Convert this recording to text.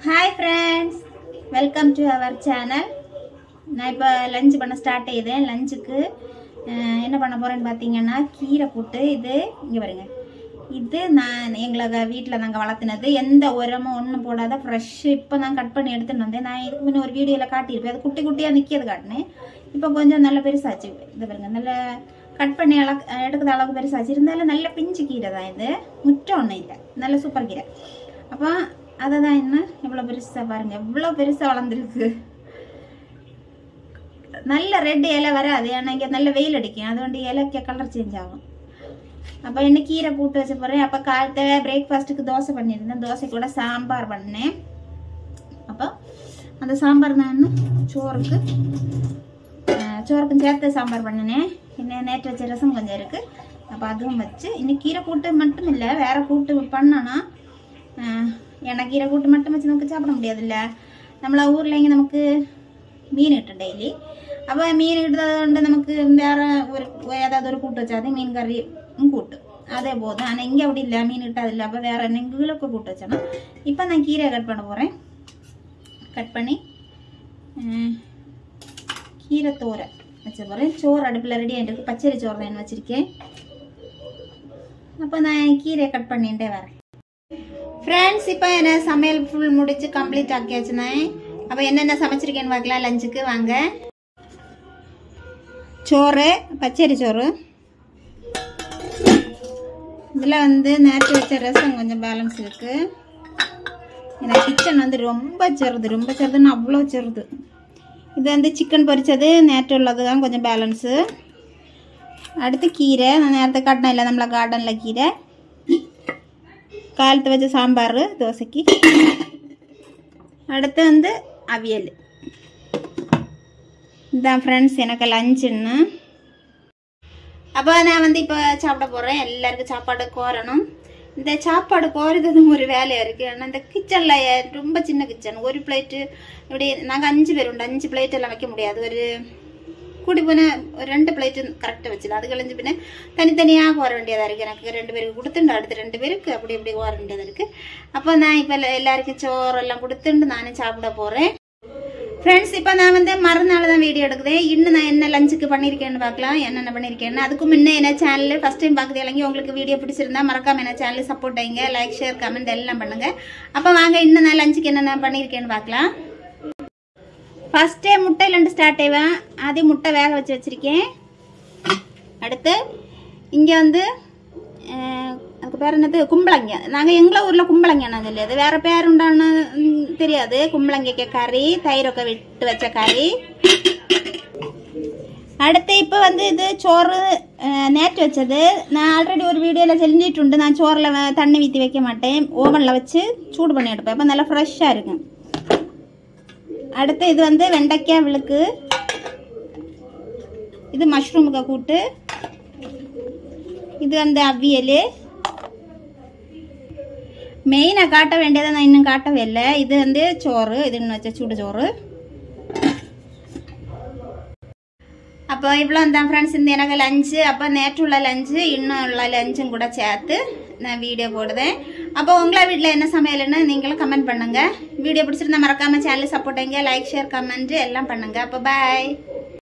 Hi friends, welcome to our channel. நான் இப்போ lunch பண்ண ஸ்டார்ட் செய்தேன். லஞ்சுக்கு என்ன பண்ண போறேன்னு பார்த்தீங்கன்னா கீரை போட்டு இது இங்கே பாருங்க. இது நான் எங்களை வீட்டில் நாங்கள் வளர்த்துனது, எந்த உரமும் ஒன்றும் போடாத ஃப்ரெஷ். இப்போ நான் கட் பண்ணி எடுத்துன்னு வந்தேன். நான் இதுக்கு முன்னே ஒரு வீடியோவில் காட்டியிருப்பேன். அது குட்டி குட்டியாக நிற்கிறது காட்டினேன். இப்போ கொஞ்சம் நல்ல பெருசாச்சு. இது பாருங்க, நல்ல கட் பண்ணி எடுக்கிற அளவுக்கு பெருசாச்சு. இருந்தாலும் நல்ல பிஞ்சு கீரை தான் இது, முற்றம் ஒன்றும் இல்லை, நல்ல சூப்பர் கீரை. அப்போ அதை தான் என்ன எவ்வளோ பெருசாக பாருங்கள், எவ்வளோ பெருசாக வளர்ந்துருக்கு. நல்ல ரெட் இலை வராது, ஏன்னா இங்கே நல்ல வெயில் அடிக்கும், அதுകൊണ്ട് இலைக்கு கலர் சேஞ்ச் ஆகும். அப்போ என்ன கீரை கூட்டு வச்ச போகிறேன். அப்போ காலத்தை பிரேக்ஃபாஸ்ட்டுக்கு தோசை பண்ணியிருந்தேன், தோசை கூட சாம்பார் பண்ணேன். அப்போ அந்த சாம்பார் நான் சோறுக்கும் சேர்த்து சாம்பார் பண்ணினேன். இன்னும் நேற்று வச்ச ரசம் கொஞ்சம் இருக்குது. அப்போ அதுவும் வச்சு இன்னும் கீரை கூட்டு மட்டும் இல்லை, வேறு கூட்டு பண்ணோன்னா ஏன்னா கீரை கூட்டு மட்டும் வச்சு நமக்கு சாப்பிட முடியாதுல்ல. நம்மள ஊரில் இங்கே நமக்கு மீன் கிட்டும் டெய்லி. அப்போ மீன் கிட்டது கொண்டு நமக்கு வேறு ஏதாவது ஒரு கூட்டு வச்சாது, மீன் கறி கூட்டு அதே போதும். ஆனால் இங்கே அப்படி இல்லை, மீன் கிட்டாது இல்லை. அப்போ வேறு நெங்குகளுக்கு கூட்டு வச்சோன்னா இப்போ நான் கீரையை கட் பண்ண போகிறேன். கட் பண்ணி கீரை தோரை வச்ச போகிறேன். சோறு அடுப்பில் ரெடி ஆகிட்டு இருக்கு, பச்சரி சோறு தான் வச்சுருக்கேன். அப்போ நான் கீரையை கட் பண்ணிட்டே வரேன். ஃப்ரெண்ட்ஸ், இப்போ என்ன சமையல் ஃபுல் முடிச்சு கம்ப்ளீட் ஆக்கியாச்சுனேன். அப்போ என்னென்ன சமைச்சிருக்கேன்னு பார்க்கலாம் லஞ்சுக்கு வாங்க. சோறு, பச்சரி சோறு. இதில் நேற்று வச்ச ரசம் கொஞ்சம் பேலன்ஸ் இருக்குது. ஏன்னா கிச்சன் ரொம்ப செருதுன்னு அவ்வளோ செருது. இது சிக்கன் பொரிச்சது நேற்று உள்ளது தான் கொஞ்சம் பேலன்ஸு. அடுத்து கீரை, நான் நேரத்தை காட்டினா இல்லை நம்மள கார்டனில் கீரை. காலத்து வச்ச சாம்பார் தோசைக்கு. அடுத்து அவியல். இதுதான் ஃப்ரெண்ட்ஸ் எனக்கு லஞ்சுன்னு. அப்போ நான் இப்போ சாப்பிட போகிறேன். எல்லாருக்கும் சாப்பாடு கோரணும். இந்த சாப்பாடு கோருறதும் ஒரு வேலையாக இருக்குது. ஆனால் இந்த கிச்சனில் ரொம்ப சின்ன கிச்சன், ஒரு பிளேட்டு இப்படி நாங்கள் 5 பேர் உண்டு, 5 பிளேட் எல்லாம் வைக்க முடியாது. ஒரு கூடி போன ஒரு 2 பிளேட்டு கரெக்டாக வச்சிடலாம். அது கழிஞ்சு பின்ன தனித்தனியாக கோர வேண்டியதாக இருக்குது. எனக்கு 2 பேருக்கு கொடுத்துண்டு அடுத்து 2 பேருக்கு அப்படி இப்படி கோர வேண்டியதாக இருக்குது. அப்போ நான் இப்போ எல்லாருக்கும் சோறெல்லாம் கொடுத்துட்டு நானே சாப்பிட போகிறேன். ஃப்ரெண்ட்ஸ், இப்போ நான் மறுநாள் தான் வீடியோ எடுக்குதேன். இன்னும் நான் என்ன லஞ்சுக்கு பண்ணியிருக்கேன்னு பார்க்கலாம், என்னென்ன பண்ணியிருக்கேன்னு. அதுக்கு முன்னே என்ன சேனல் ஃபஸ்ட் டைம் பார்க்குது இல்லைங்க, உங்களுக்கு வீடியோ பிடிச்சிருந்தா மறக்காம என்ன சேனல் சப்போர்ட் ஆகிங்க, லைக் ஷேர் கமெண்ட் எல்லாம் பண்ணுங்கள். அப்போ வாங்க இன்னும் நான் லஞ்சுக்கு என்னென்ன பண்ணியிருக்கேன்னு பார்க்கலாம். ஃபஸ்ட்டே முட்டையிலேருந்து ஸ்டார்ட் ஆவேன். அதே முட்டை வேக வச்சு வச்சுருக்கேன். அடுத்து இங்கே அதுக்கு பேர் என்னது, கும்பளங்க. நாங்கள் எங்களை ஊரில் கும்பளங்கன்னு தெரியாது, வேறு பேர் உண்டான்னு தெரியாது. கும்பளங்கைக்கு கறி, தயிரொക്കെ விட்டு வச்ச கறி. அடுத்து இப்போ இது சோறு நேற்று வச்சது. நான் ஆல்ரெடி ஒரு வீடியோவில் செஞ்சிட்டு நான் சோறில் தண்ணி ஊற்றி வைக்க மாட்டேன், ஓவனில் வச்சு சூடு பண்ணி எடுப்பேன். அப்போ நல்லா ஃப்ரெஷ்ஷாக இருக்கும். அடுத்து இது வெண்டைக்காய் விழுக்கு. இது மஷ்ரூமுக்கு கூட்டு. இது அவியல். மெயினாக காட்ட வேண்டியதை நான் இன்னும் காட்டவே இல்லை. இது சோறு, இது இன்னும் வச்ச சூடு சோறு. அப்போ இவ்வளோ தான் ஃப்ரெண்ட்ஸ் இந்த எனக்கு லஞ்சு. அப்போ நேற்று உள்ள லஞ்சு இன்னும் உள்ள லஞ்சும் கூட சேர்த்து நான் வீடியோ போடுவேன். அப்போ உங்களை வீட்டில் என்ன சமையல்னு நீங்களும் கமெண்ட் பண்ணுங்கள். வீடியோ பிடிச்சிருந்தா மறக்காமல் சேனல் சப்போர்ட் பண்ணுங்க, லைக் ஷேர் கமெண்ட் எல்லாம் பண்ணுங்கள். அப்போ பாய்.